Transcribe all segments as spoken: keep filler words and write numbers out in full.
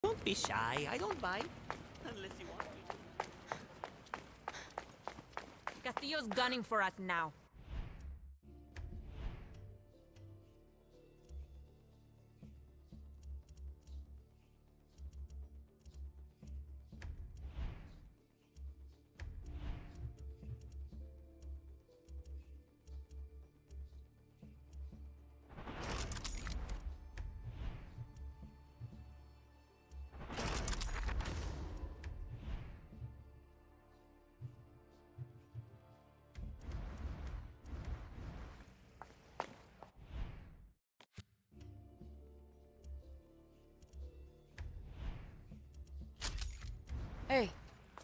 Don't be shy. I don't mind. Unless you want me. Castillo's gunning for us now. Hey.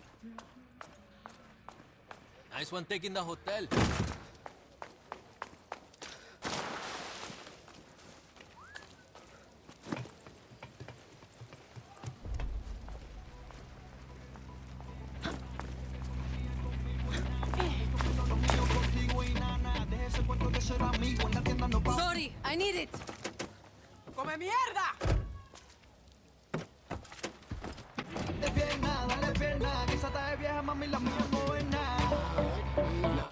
Nice one taking the hotel. Sorry, I need it. ¡Come mierda! De pierna, dale pierna, que esa está de vieja, mami, la mía no es nada.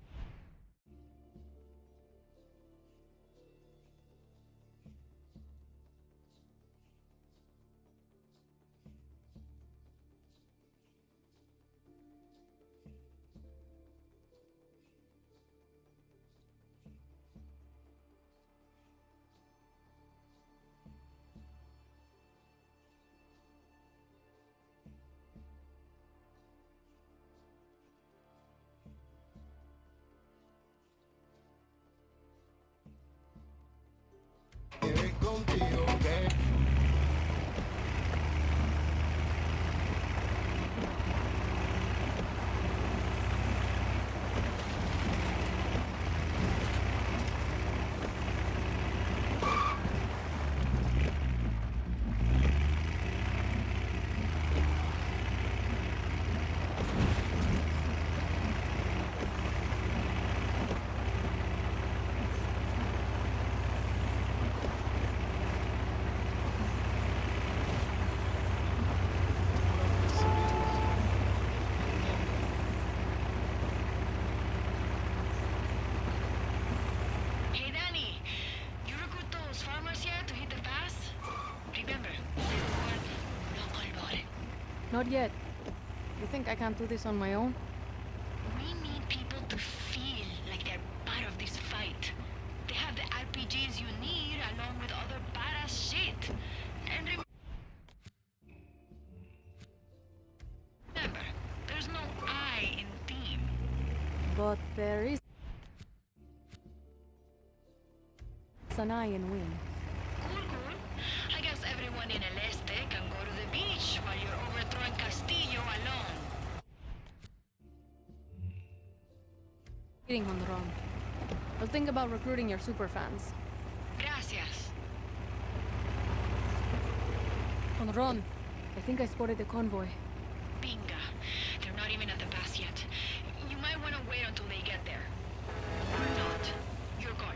Contigo, ¿qué? Not yet. You think I can't do this on my own? We need people to feel like they're part of this fight. They have the R P Gs you need along with other badass shit. And remember, there's no I in team. But there is an I in win. Cool, cool. I guess everyone in El Este can go to the beach while you're overthrowing Castillo alone. Kidding, Honron. I'll think about recruiting your superfans. Gracias. Honron, I think I spotted the convoy. Binga. They're not even at the pass yet. You might want to wait until they get there. Or not. Your call.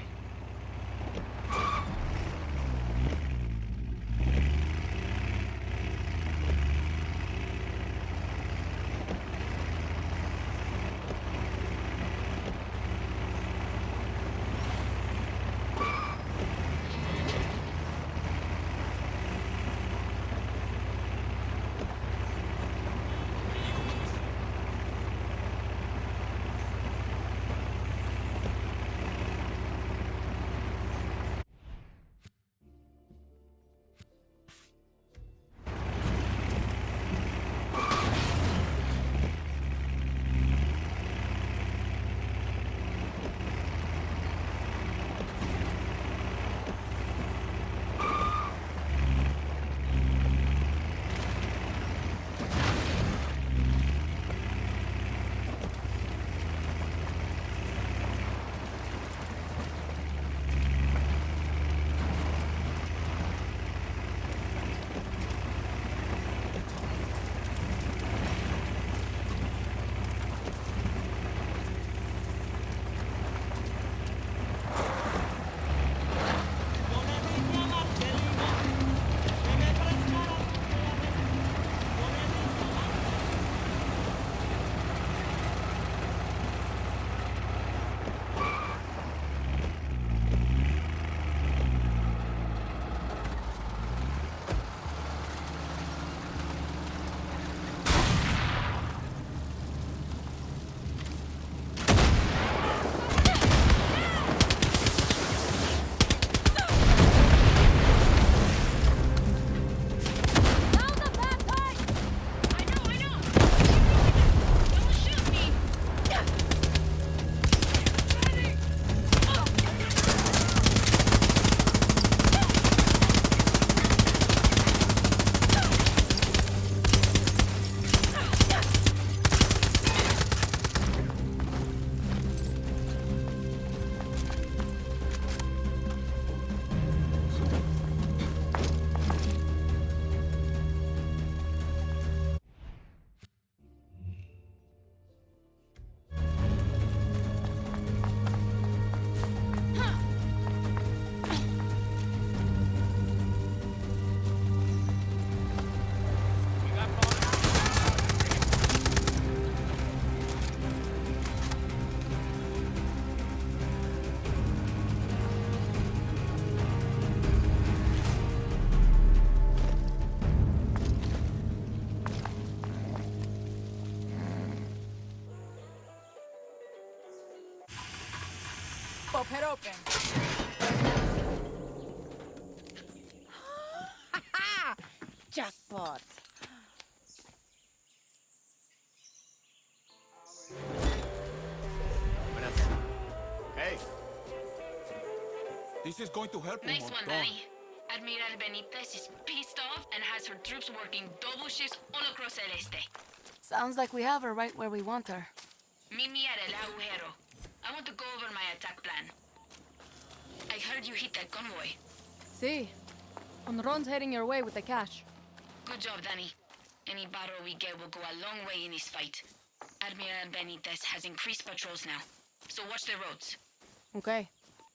pop it open. Jackpot. Hey. This is going to help Nice un one, montón. Danny. Admiral Benitez is pissed off and has her troops working double shifts all across El Este. Sounds like we have her right where we want her. Meet me at El Agujero. I want to go over my attack plan. I heard you hit that convoy. See? Unron's heading your way with the cash. Good job, Danny. Any battle we get will go a long way in this fight. Admiral Benitez has increased patrols now, so watch the roads. Okay.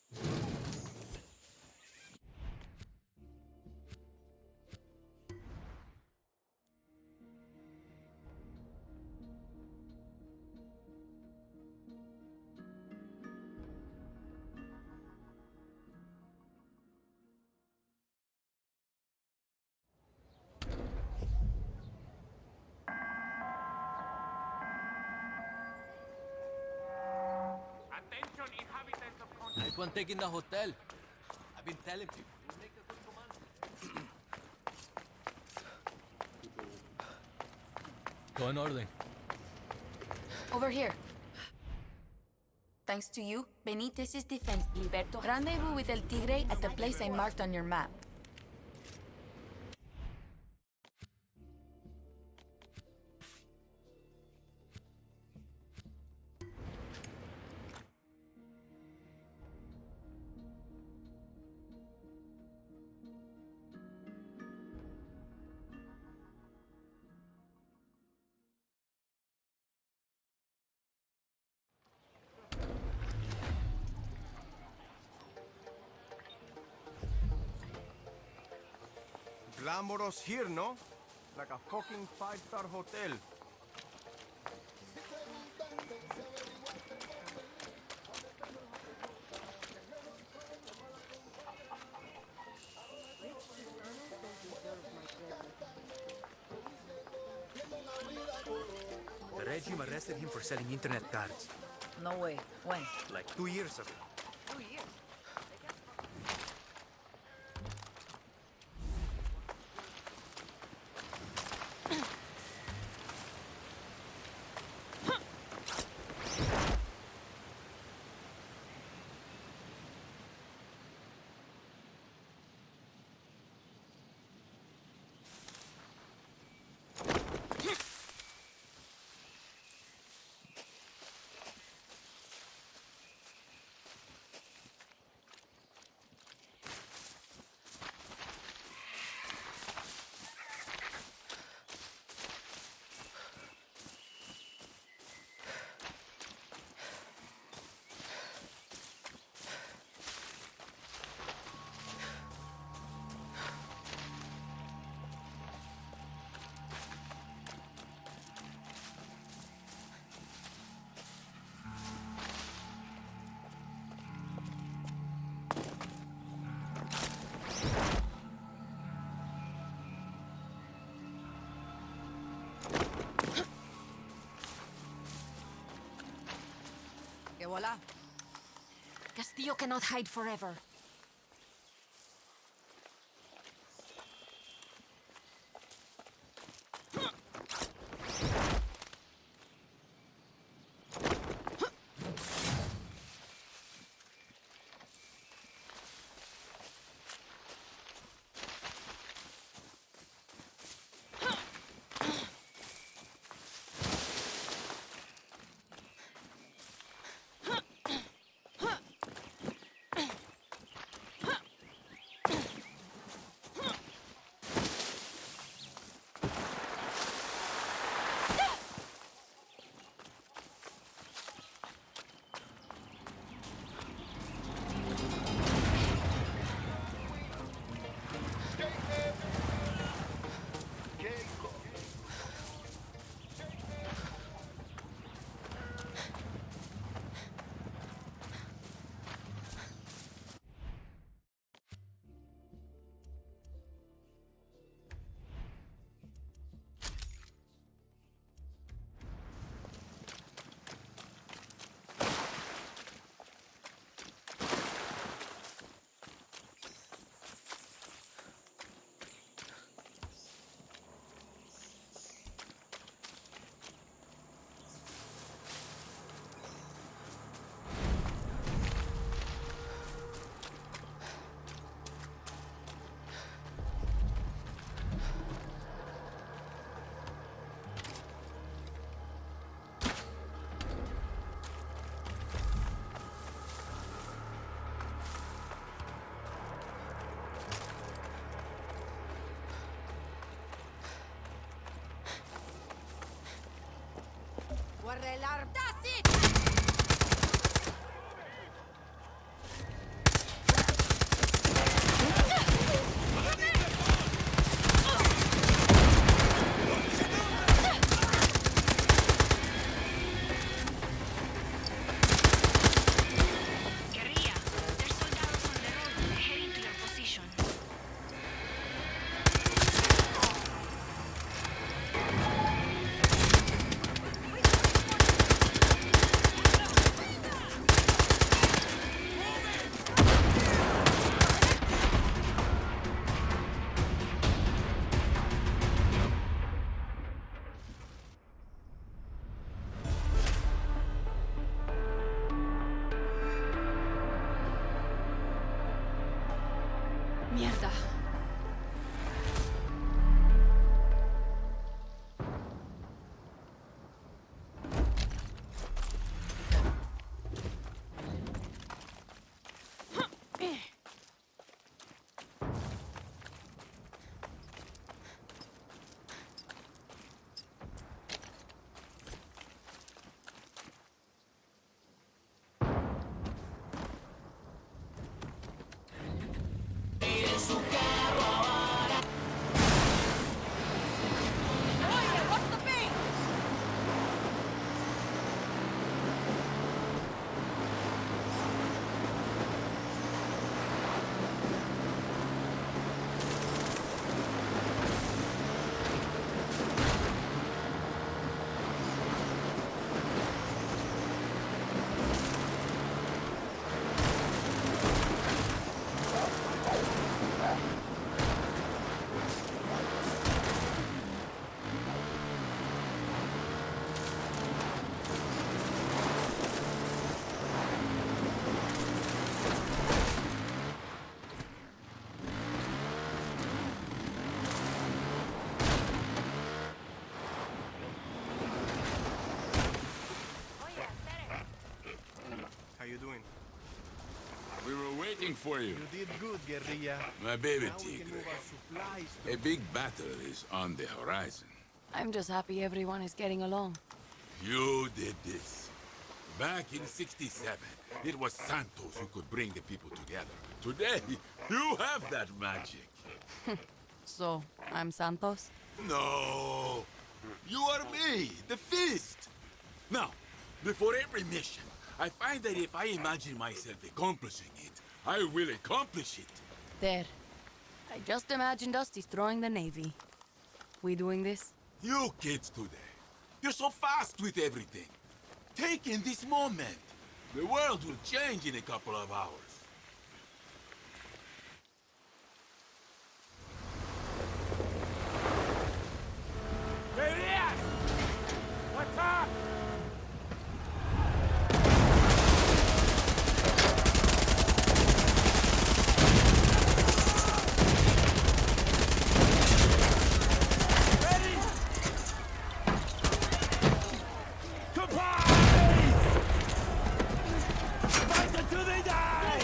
Nice one taking the hotel. I've been telling people. You make a good commander. Go in orden. Over here. Thanks to you, Benitez's defense, Liberto. Rendezvous with El Tigre at the place I marked on your map. Glamorous here, no? Like a fucking five-star hotel. The regime arrested him for selling internet cards. No way. When? Like two years ago. Two years. Que voila. Castillo cannot hide forever. arreglar. That's it! Guerrilla, there's soldados on the road. They're heading to your position. Mierda. How you doing? We were waiting for you. You did good, guerrilla. My baby Now we can Tigre. move our supplies to... A big battle is on the horizon. I'm just happy everyone is getting along. You did this. Back in sixty-seven, it was Santos who could bring the people together. Today, you have that magic. So, I'm Santos? No! You are me, the Fist! Now, before every mission, I find that if I imagine myself accomplishing it, I will accomplish it. There. I just imagined us destroying the Navy. We doing this? You kids today, you're so fast with everything. Take in this moment. The world will change in a couple of hours. Guerrillas! What's up? Ready? Goodbye! Fight until they die!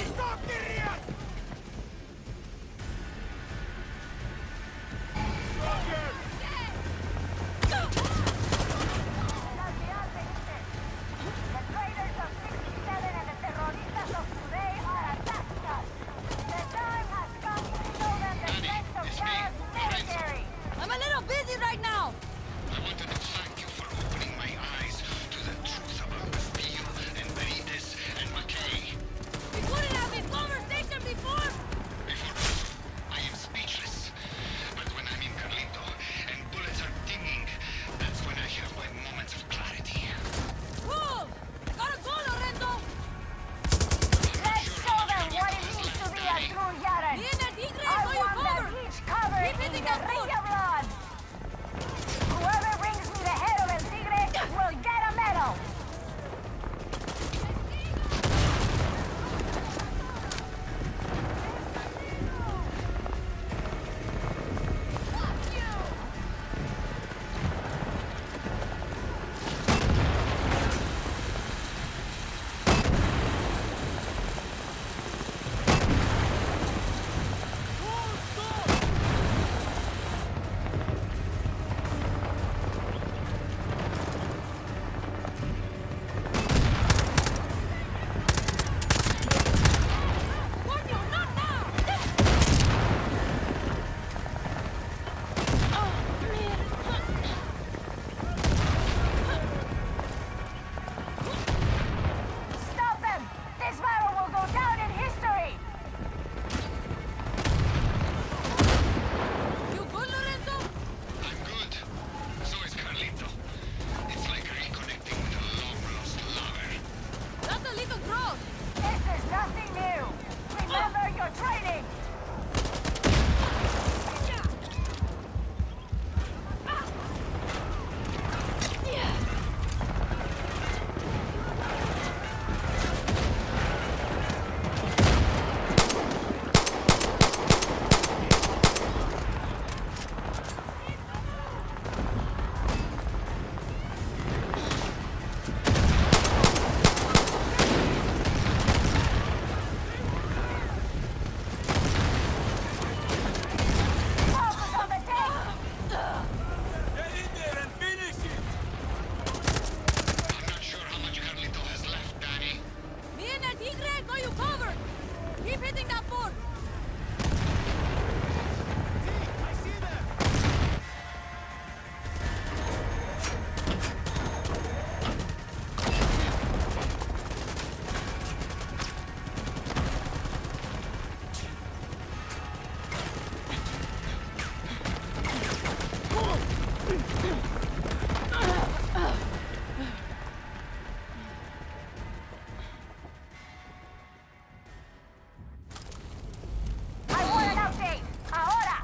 I want an update! Ahora!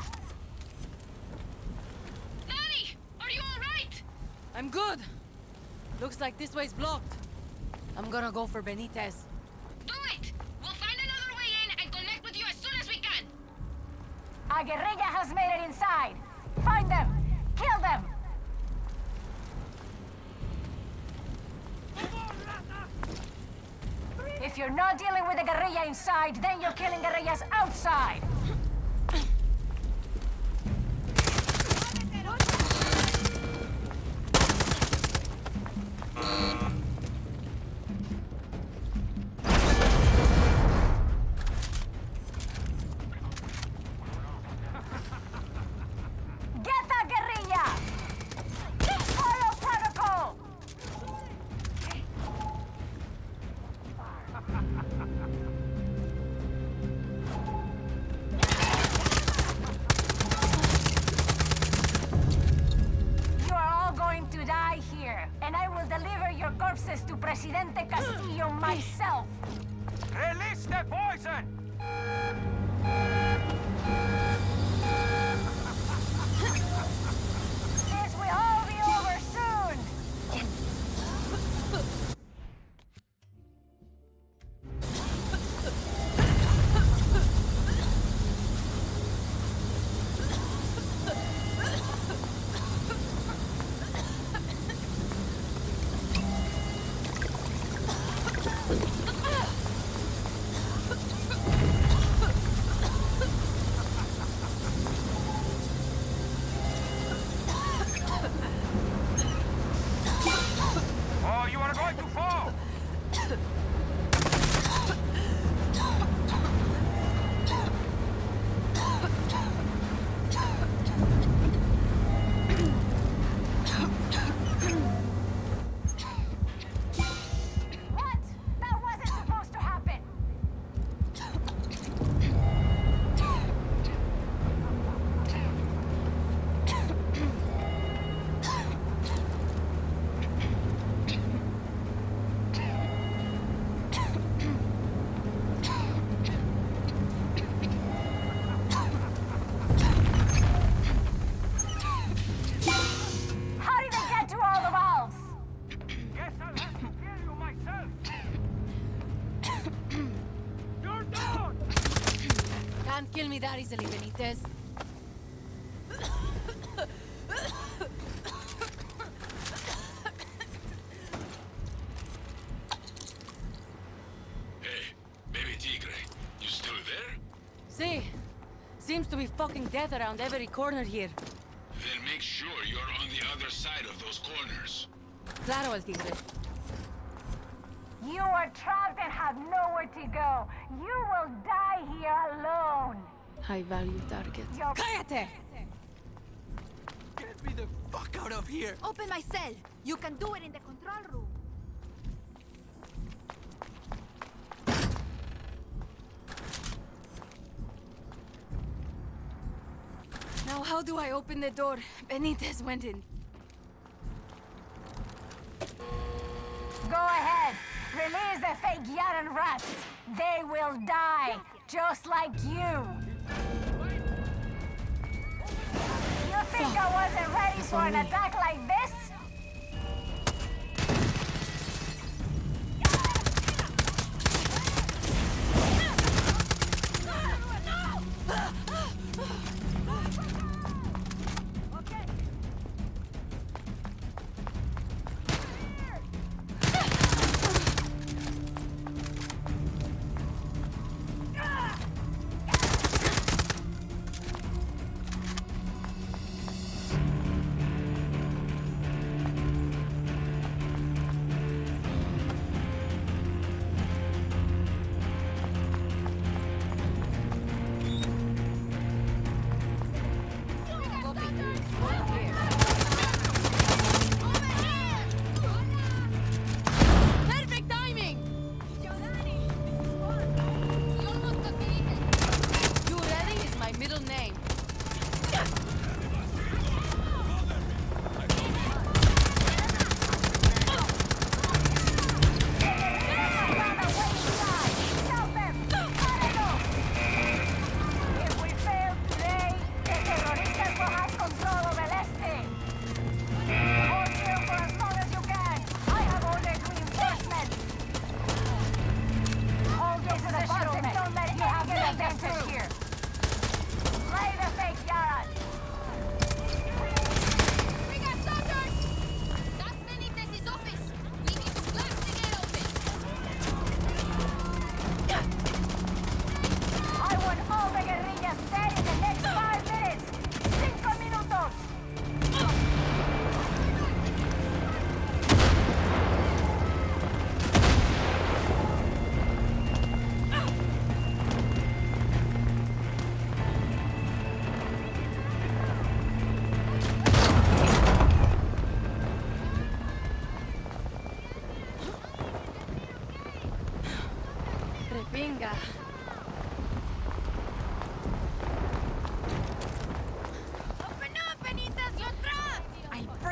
Nani! Are you alright? I'm good. Looks like this way's blocked. I'm gonna go for Benitez. Do it! We'll find another way in and connect with you as soon as we can! A guerrilla has made it inside. Find them! Kill them! If you're not dealing with a guerrilla inside, then you're killing guerrillas outside! Get that guerrilla! Follow protocol! You are all going to die here, and I will deliver your corpses to Presidente Castillo myself. Release the poison! This will all be over soon! Oh, you are going to fall! What? That wasn't supposed to happen! How did they get to all the valves? Guess I'll have to kill you myself! You're down! Can't kill me that easily, Benitez. Hey, baby Tigre, you still there? See, seems to be fucking death around every corner here. Then make sure you're on the other side of those corners. Claro, El Tigre. You are trapped and have nowhere to go. You will die here alone. High value target. Your Cállate! Get me the fuck out of here! Open my cell. You can do it in the control room. Now how do I open the door? Benitez went in. Go ahead. Release the fake Yaran rats. They will die, just like you. You think I wasn't ready for an attack like this?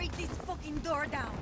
break this fucking door down.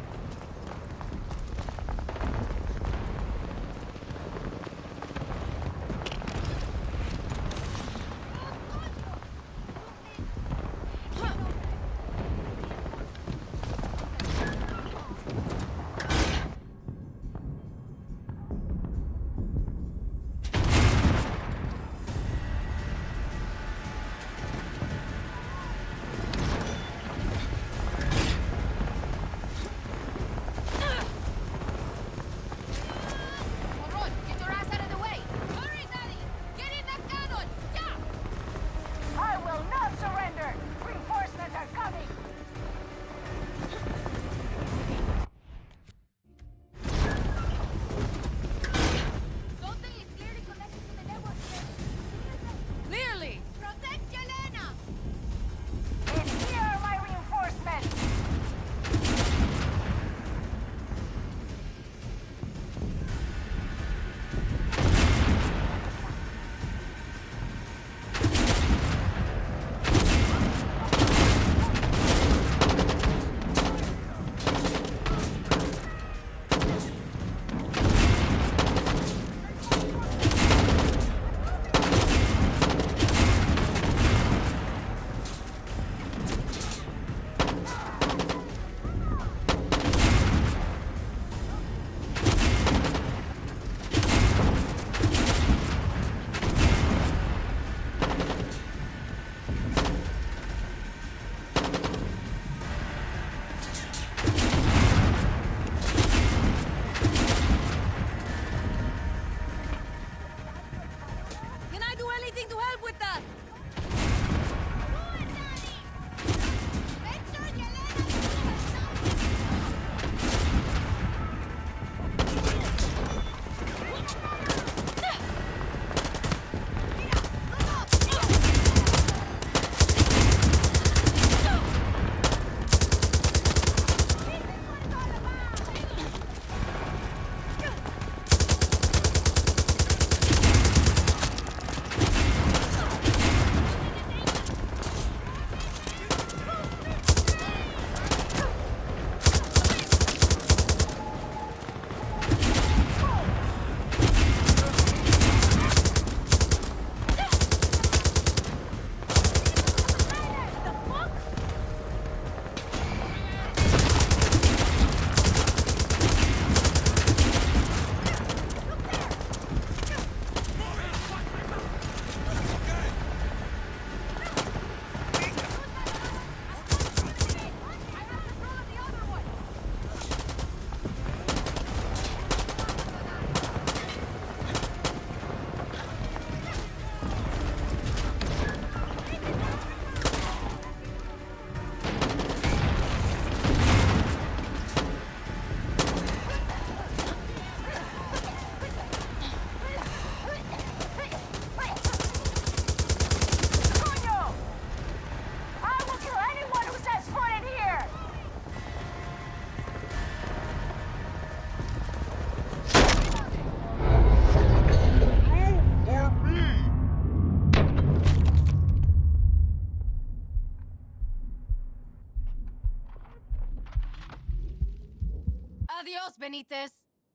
Adios, Benitez.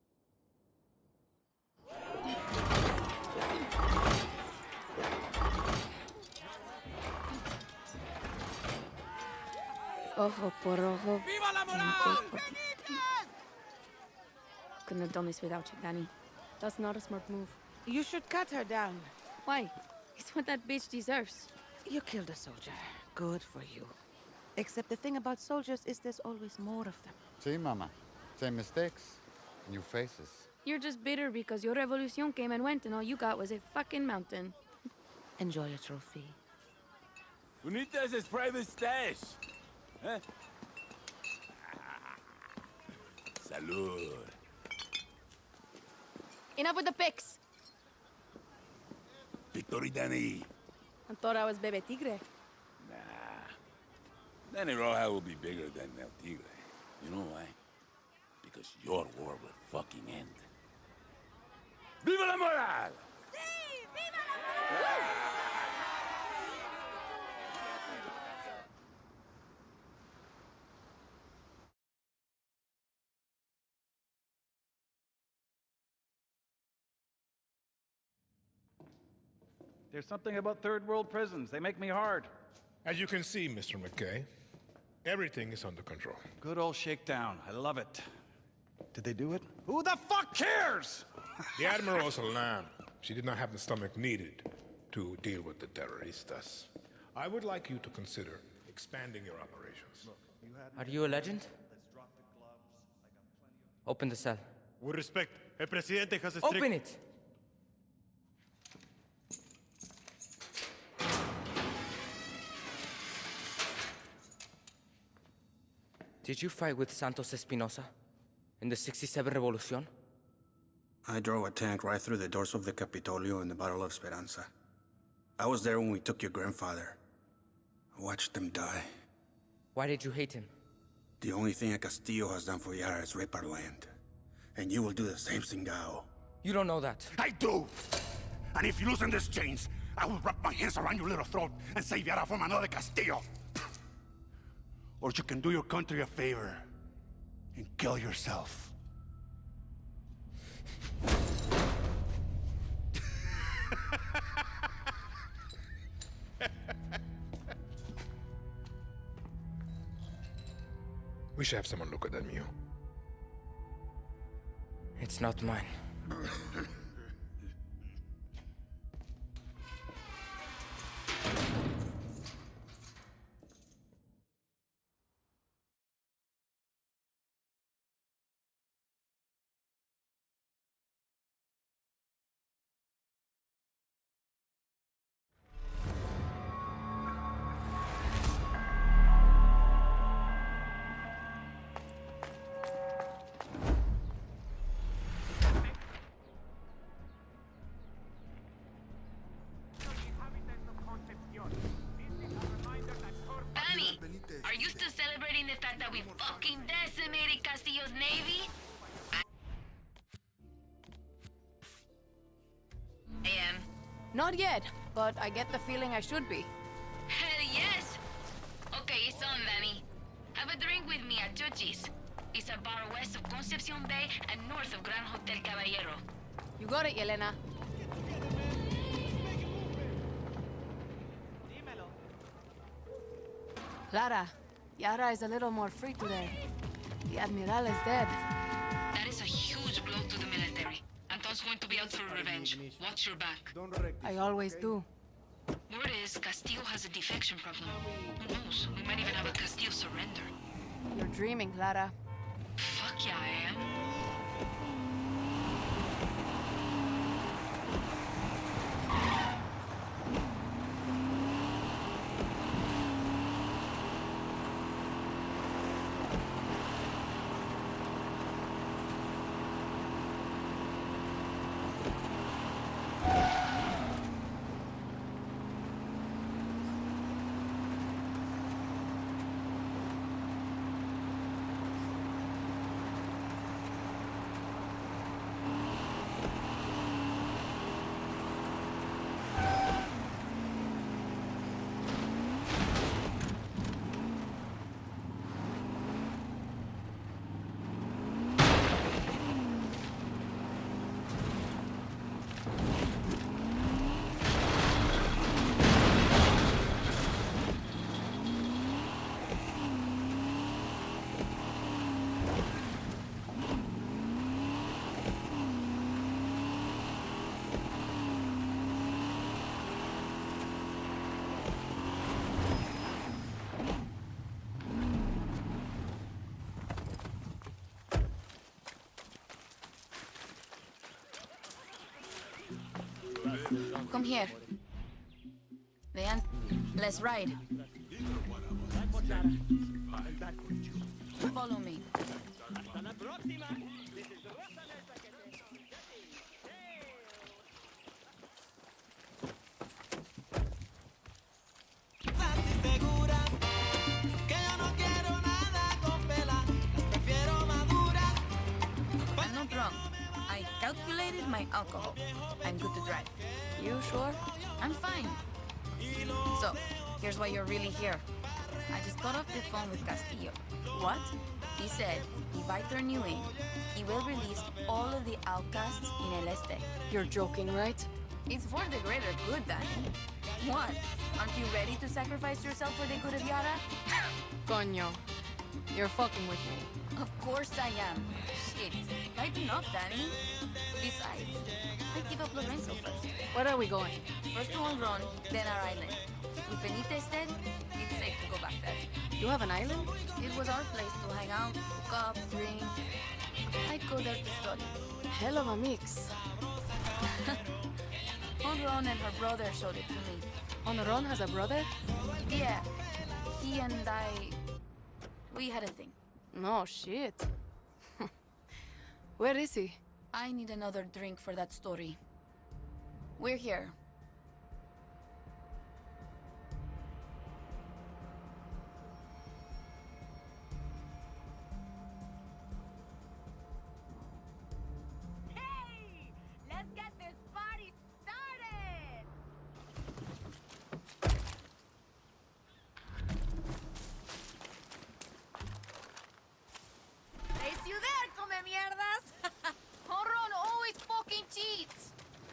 Ojo por ojo. ¡Viva la moral! Diente por diente. Couldn't have done this without you, Danny. That's not a smart move. You should cut her down. Why? It's what that bitch deserves. You killed a soldier. Good for you. Except the thing about soldiers is there's always more of them. See, Mama. Same mistakes. New faces. You're just bitter because your revolution came and went and all you got was a fucking mountain. Enjoy your trophy. Benitez's private stash. Huh? Salud. Enough with the pics. Victory, Danny. I thought I was Bebe Tigre. Nah. Danny Roja will be bigger than El Tigre. You know why? Because your war will fucking end. Viva la moral! Sí, viva la moral! There's something about third world prisons. They make me hard. As you can see, Mister McKay, everything is under control. Good old shakedown. I love it. Did they do it? Who the fuck cares? The Admiral was a lamb. She did not have the stomach needed to deal with the terroristas. I would like you to consider expanding your operations. Are you a legend? Open the cell. With respect, El Presidente has a strict... Open it! Did you fight with Santos Espinosa in the sixty-seven Revolution? I drove a tank right through the doors of the Capitolio in the Battle of Esperanza. I was there when we took your grandfather. I watched him die. Why did you hate him? The only thing a Castillo has done for Yara is rape our land. And you will do the same, Singao. You don't know that. I do! And if you loosen these chains, I will wrap my hands around your little throat and save Yara from another Castillo. Or you can do your country a favor and kill yourself. We should have someone look at that mule. It's not mine. Are you still celebrating the fact that we fucking decimated Castillo's navy? I am. Not yet, but I get the feeling I should be. Hell yes! Okay, it's on, Danny. Have a drink with me at Chuchi's. It's a bar west of Concepcion Bay and north of Gran Hotel Caballero. You got it, Yelena. Clara, Yara is a little more free today. The Admiral is dead. That is a huge blow to the military. Anton's going to be out for revenge. Watch your back. I always do. Word is Castillo has a defection problem. Who knows? We might even have a Castillo surrender. You're dreaming, Clara. Fuck yeah, I am. Come here. Vean, let's ride. Follow me. I'm not drunk. I calculated my alcohol. I'm good to drive. You sure? I'm fine. So, here's why you're really here. I just got off the phone with Castillo. What? He said, if I turn you in, he will release all of the outcasts in El Este. You're joking, right? It's for the greater good, Danny. What? Aren't you ready to sacrifice yourself for the good of Yara? Coño. You're fucking with me. Of course I am. Shit. Lighten up, Danny. Besides, I give up Lorenzo first. Where are we going? First to Honron, then our island. With Benitez dead, it's safe to go back there. You have an island? It was our place to hang out, hook up, drink. I'd go there to study. Hell of a mix. Honron and her brother showed it to me. Honron has a brother? Yeah. He and I... we had a thing. No shit. Where is he? I need another drink for that story. We're here. Hey! Let's get this party started! Place you there, come mierdas! Honron always fucking cheats!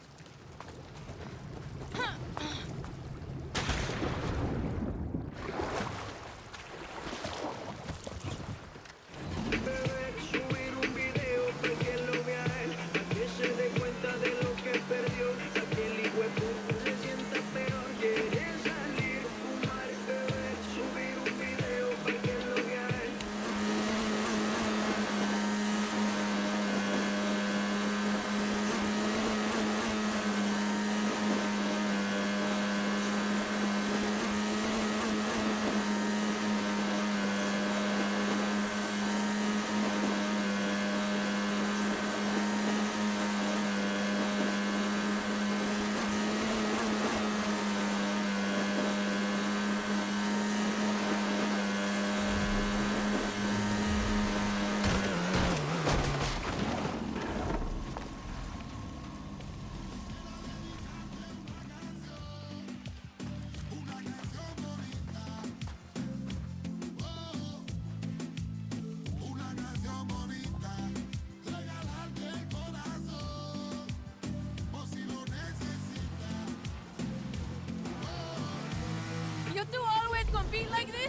You two always compete like this?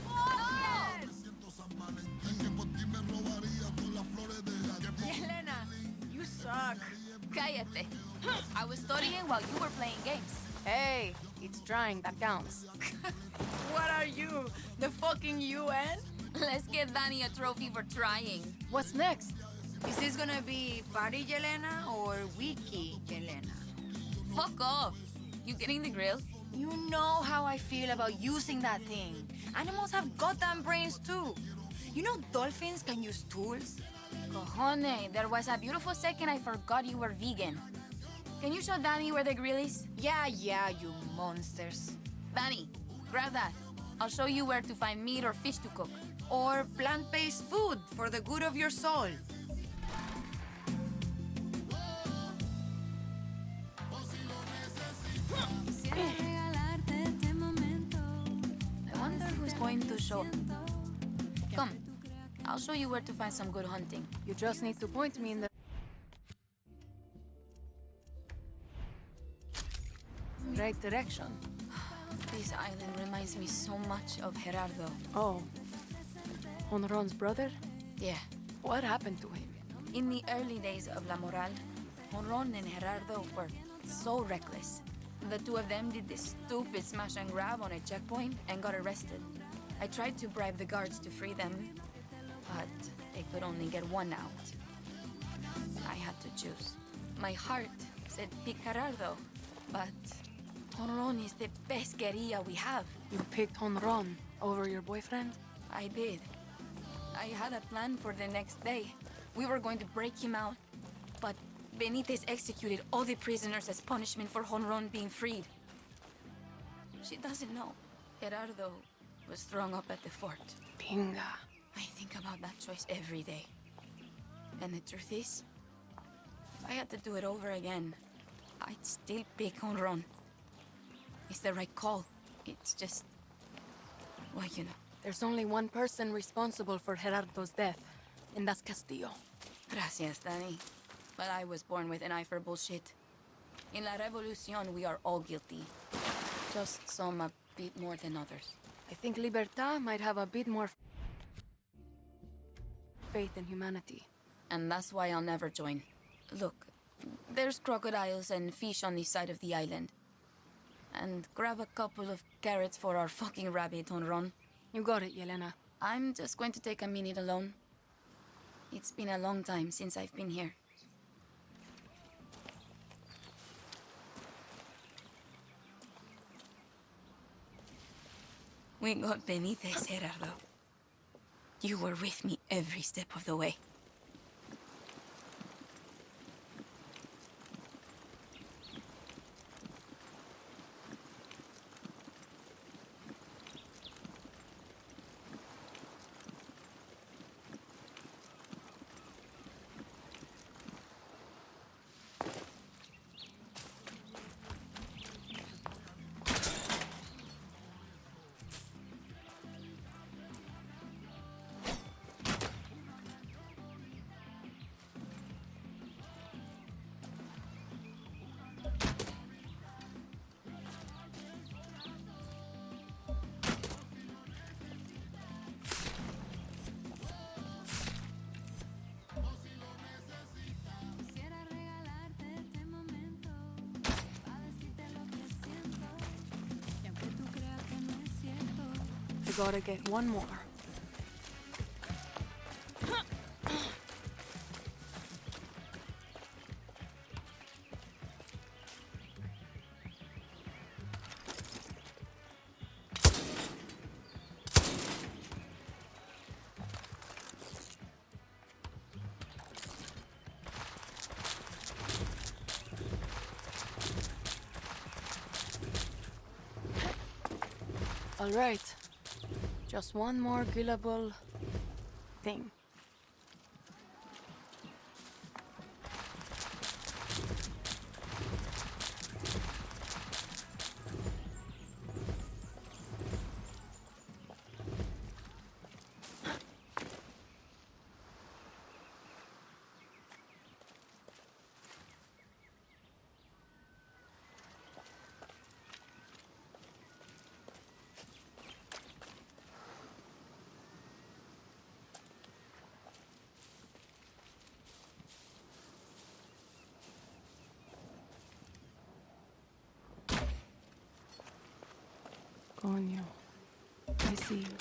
Yelena, you suck. Cállate. I was studying while you were playing games. Hey, it's trying, that counts. What are you, the fucking U N? Let's give Danny a trophy for trying. What's next? Is this gonna be Party Yelena or Wiki Yelena? Fuck off. You getting the grill? You know how I feel about using that thing. Animals have goddamn brains too. You know dolphins can use tools? Cojones, there was a beautiful second I forgot you were vegan. Can you show Danny where the grill is? Yeah, yeah, you monsters. Danny, grab that. I'll show you where to find meat or fish to cook. Or plant-based food for the good of your soul. I wonder who's going to show. Come, I'll show you where to find some good hunting. You just need to point me in the right direction. This island reminds me so much of Gerardo. Oh. Honron's brother? Yeah. What happened to him? In the early days of La Moral, Honron and Gerardo were so reckless. The two of them did this stupid smash and grab on a checkpoint and got arrested. I tried to bribe the guards to free them, but they could only get one out. I had to choose. My heart said pick Gerardo, but Honron is the best guerrilla we have. You picked Honron over your boyfriend? I did. I had a plan for the next day. We were going to break him out, but Benitez executed all the prisoners as punishment for Honron being freed. She doesn't know. Gerardo was thrown up at the fort. Pinga. I think about that choice every day. And the truth is, if I had to do it over again, I'd still pick Honron. It's the right call. It's just... well, you know. There's only one person responsible for Gerardo's death, and that's Castillo. Gracias, Danny. But I was born with an eye for bullshit. In La Revolucion, we are all guilty. Just some a bit more than others. I think Libertad might have a bit more faith in humanity. And that's why I'll never join. Look, there's crocodiles and fish on this side of the island. And grab a couple of carrots for our fucking rabbit, Honron. You got it, Yelena. I'm just going to take a minute alone. It's been a long time since I've been here. We got Benitez, Gerardo. You were with me every step of the way. We gotta get one more. All right. Just one more killable thing. Coño. I see you.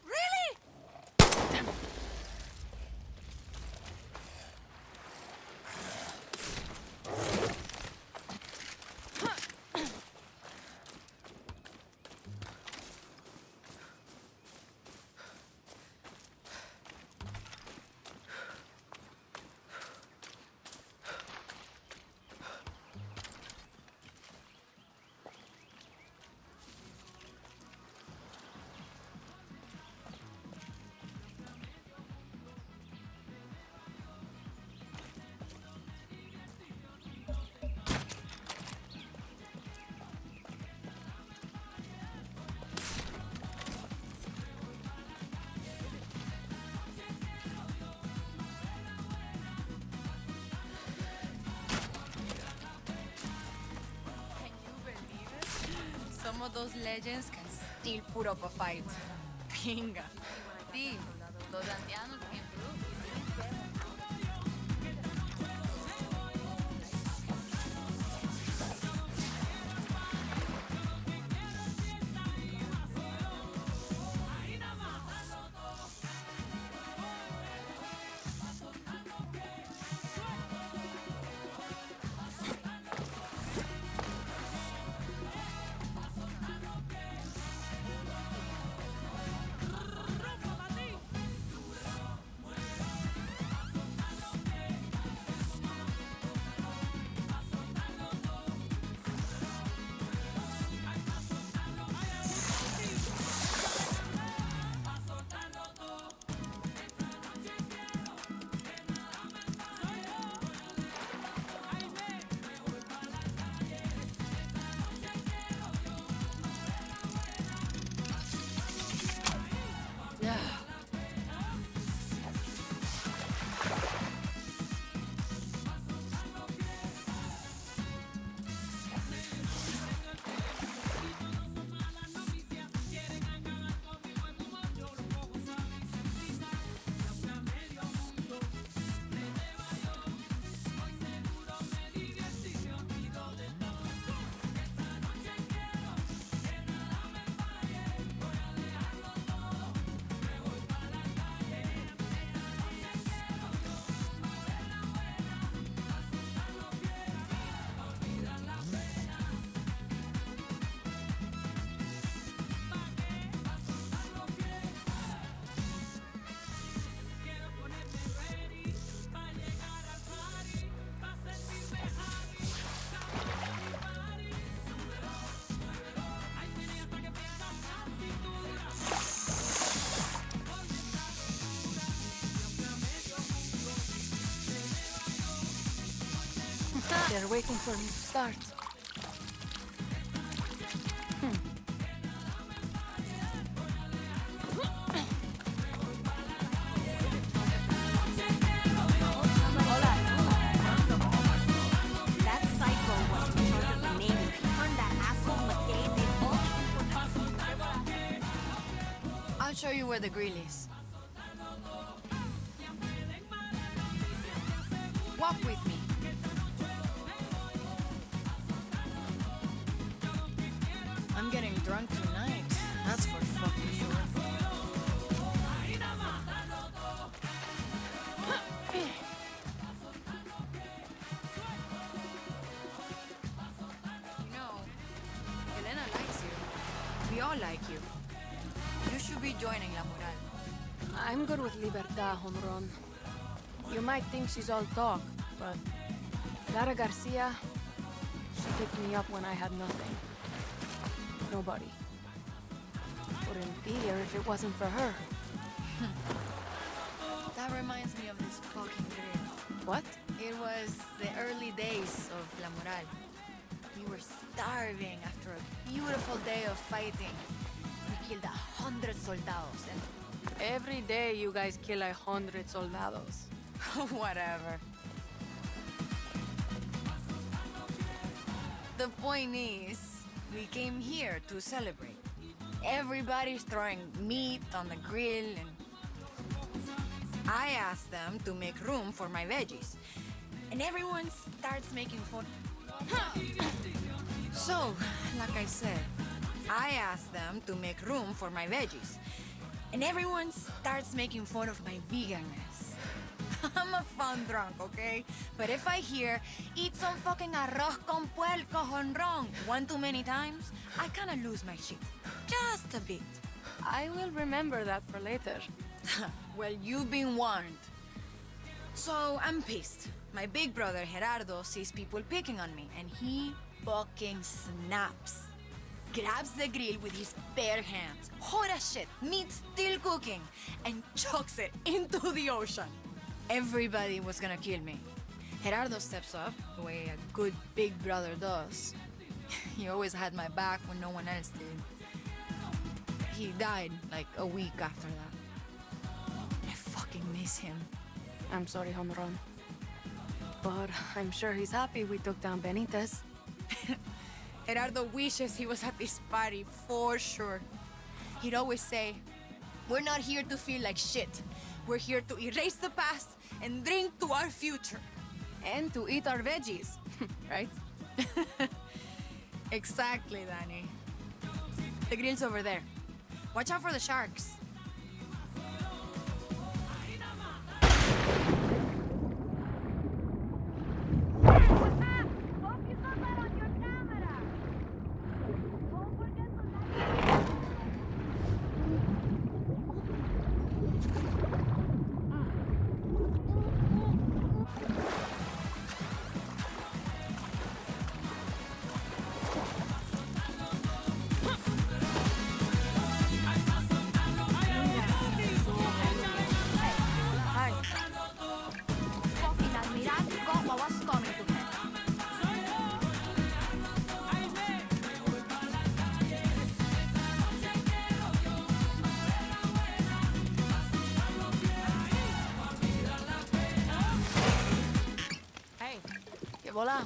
Some of those legends can still put up a fight. Pinga. Sí, los ancianos bien brutos. They're waiting for me to start. Hmm. That psycho was in charge of the Navy. He turned that asshole McKay did all. I'll show you where the grill is. Walk with me. I'm getting drunk tonight. That's for fucking sure. You know, Elena likes you. We all like you. You should be joining La Moral. I'm good with Libertad, Homron. You might think she's all talk, but Lara Garcia, she picked me up when I had nothing. Nobody. Wouldn't be here if it wasn't for her. That reminds me of this fucking grill. What? It was the early days of La Moral. We were starving after a beautiful day of fighting. We killed a hundred soldados and... Every day you guys kill a hundred soldados. Whatever. The point is, we came here to celebrate. Everybody's throwing meat on the grill and... I asked them to make room for my veggies. And everyone starts making fun. So, like I said, I asked them to make room for my veggies. And everyone starts making fun of my veganness. I'm a fun drunk, okay? But if I hear, eat some fucking arroz con puerco honrón one too many times, I kinda lose my shit. Just a bit. I will remember that for later. Well, you've been warned. So, I'm pissed. My big brother, Gerardo, sees people picking on me, and he fucking snaps. Grabs the grill with his bare hands, hot as shit, meat still cooking, and chucks it into the ocean. Everybody was gonna kill me. Gerardo steps up, the way a good big brother does. He always had my back when no one else did. He died like a week after that. I fucking miss him. I'm sorry, Homron. But I'm sure he's happy we took down Benitez. Gerardo wishes he was at this party, for sure. He'd always say, we're not here to feel like shit. We're here to erase the past and drink to our future. And to eat our veggies, right? Exactly, Danny. The grill's over there. Watch out for the sharks. Hola.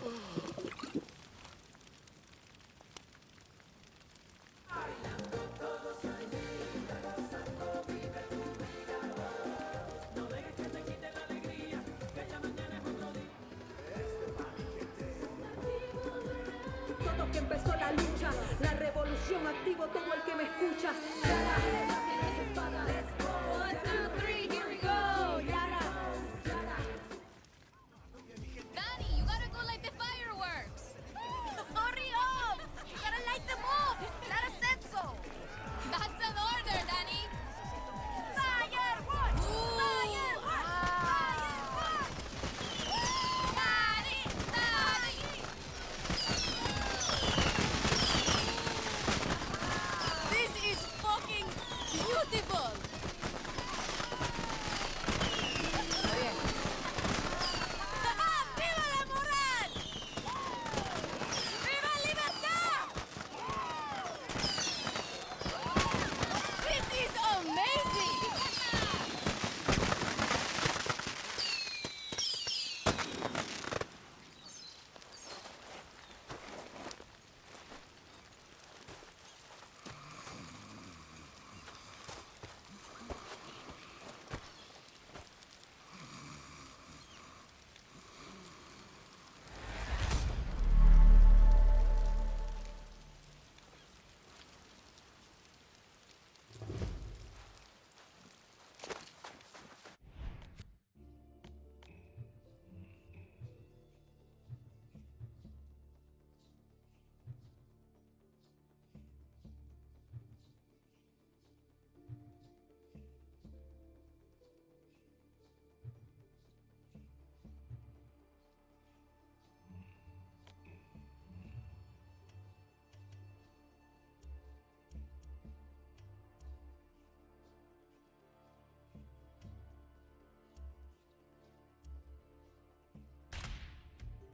Todo que empezó la lucha, la revolución, activo todo el que me escucha. One, two, three, here we go. Yara. Danny, you gotta go light the fireworks. Hurry up! You gotta light them up. Lara said so. That's an order, Danny. Fireworks! Fireworks! Fireworks! Danny! Danny! This is fucking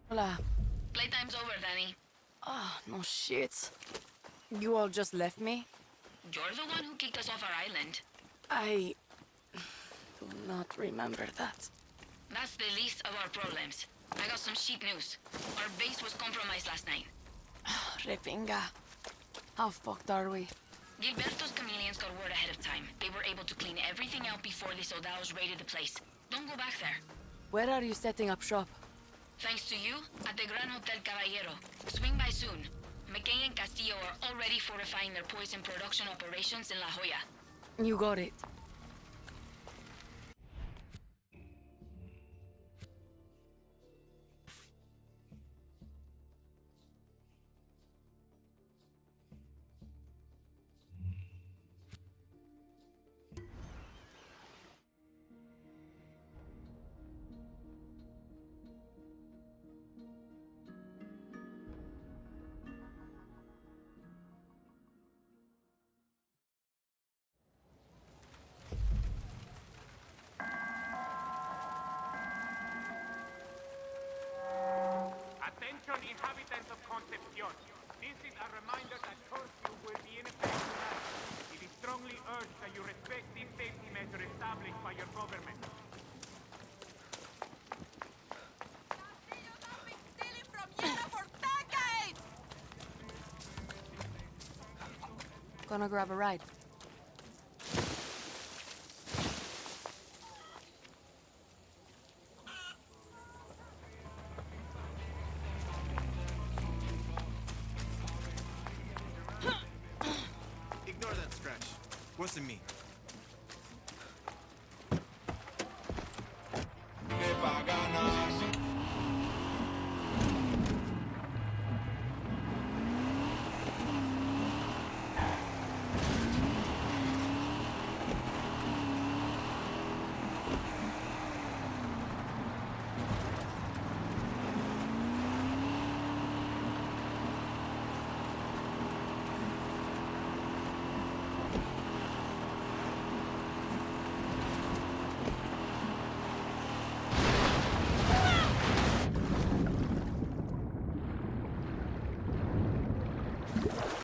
Hola. Playtime's over, Danny. Oh, no shit. You all just left me? You're the one who kicked us off our island. I... do not remember that. That's the least of our problems. I got some shit news. Our base was compromised last night. Repinga. How fucked are we? Gilberto's chameleons got word ahead of time. They were able to clean everything out before the soldados raided the place. Don't go back there. Where are you setting up shop? Thanks to you, at the Gran Hotel Caballero. Swing by soon. McKay and Castillo are already fortifying their poison production operations in La Jolla. You got it. Attention inhabitants of Concepcion. This is a reminder that curfew will be in effect tonight. It is strongly urged that you respect this safety measure established by your government. Gonna grab a ride. Ignore that scratch. Wasn't me.